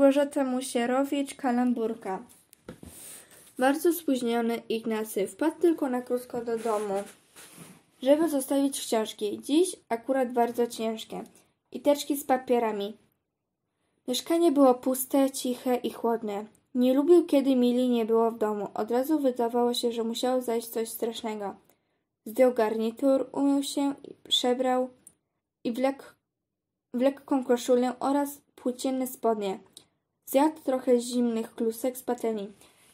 Małgorzata Musierowicz, kalamburka. Bardzo spóźniony Ignacy wpadł tylko na krótko do domu, żeby zostawić książki. Dziś akurat bardzo ciężkie. I teczki z papierami. Mieszkanie było puste, ciche i chłodne. Nie lubił, kiedy Mili nie było w domu. Od razu wydawało się, że musiało zajść coś strasznego. Zdjął garnitur, umył się, przebrał i w lekką koszulę oraz płócienne spodnie. Zjadł trochę zimnych klusek z patelni.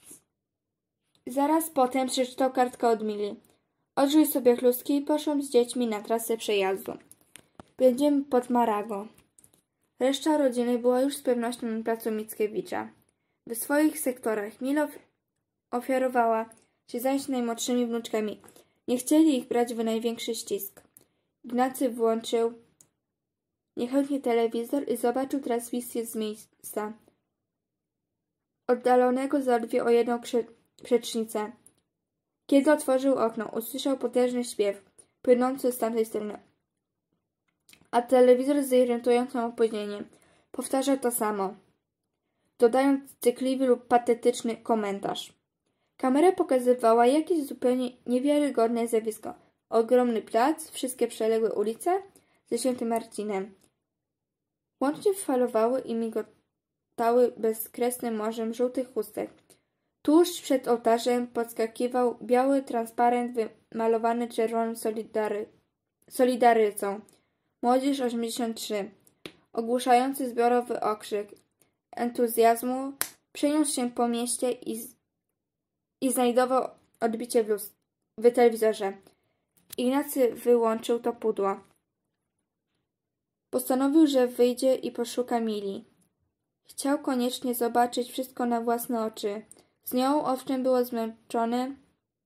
Zaraz potem przeczytał kartkę od Mili. Odżył sobie kluski i poszłam z dziećmi na trasę przejazdu. Będziemy pod Marago. Reszta rodziny była już z pewnością na placu Mickiewicza. W swoich sektorach Mila ofiarowała się zająć najmłodszymi wnuczkami. Nie chcieli ich brać w największy ścisk. Ignacy włączył niechętnie telewizor i zobaczył transmisję z miejsca oddalonego zaledwie o jedną przecznicę. Kiedy otworzył okno, usłyszał potężny śpiew, płynący z tamtej strony. A telewizor z irytującym opóźnieniem powtarzał to samo, dodając cykliwy lub patetyczny komentarz. Kamera pokazywała jakieś zupełnie niewiarygodne zjawisko. Ogromny plac, wszystkie przeległe ulice ze Świętym Marcinem. Łącznie falowały i migotały bezkresnym morzem żółtych chustek. Tuż przed ołtarzem podskakiwał biały transparent wymalowany czerwoną solidarycą. Młodzież 83. Ogłuszający zbiorowy okrzyk entuzjazmu przeniósł się po mieście i znajdował odbicie w telewizorze. Ignacy wyłączył to pudło. Postanowił, że wyjdzie i poszuka Mili. Chciał koniecznie zobaczyć wszystko na własne oczy. Z nią owszem było zmęczony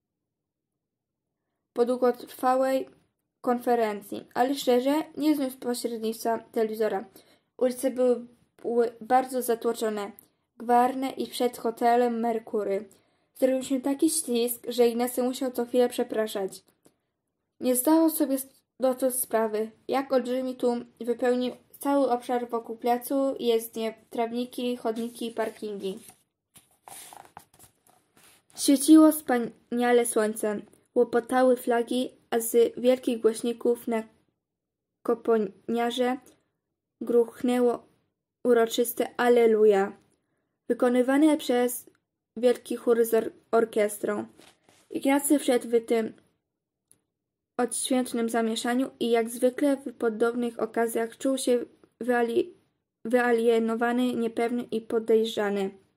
po długotrwałej konferencji, ale szczerze nie zniósł pośrednictwa telewizora. Ulice były bardzo zatłoczone, gwarne i przed hotelem Merkury. Zrobił się taki ścisk, że Ignacy musiał co chwilę przepraszać. Nie zdawał sobie dotąd sprawy, jak olbrzymi tłum wypełnił cały obszar wokół placu, jezdnie, trawniki, chodniki i parkingi. Świeciło wspaniale słońce, łopotały flagi, a z wielkich głośników na koponiarze gruchnęło uroczyste Alleluja, wykonywane przez wielki chór z orkiestrą. Ignacy wszedł w tym odświętnym zamieszaniu i jak zwykle w podobnych okazjach czuł się wyalienowany, niepewny i podejrzany.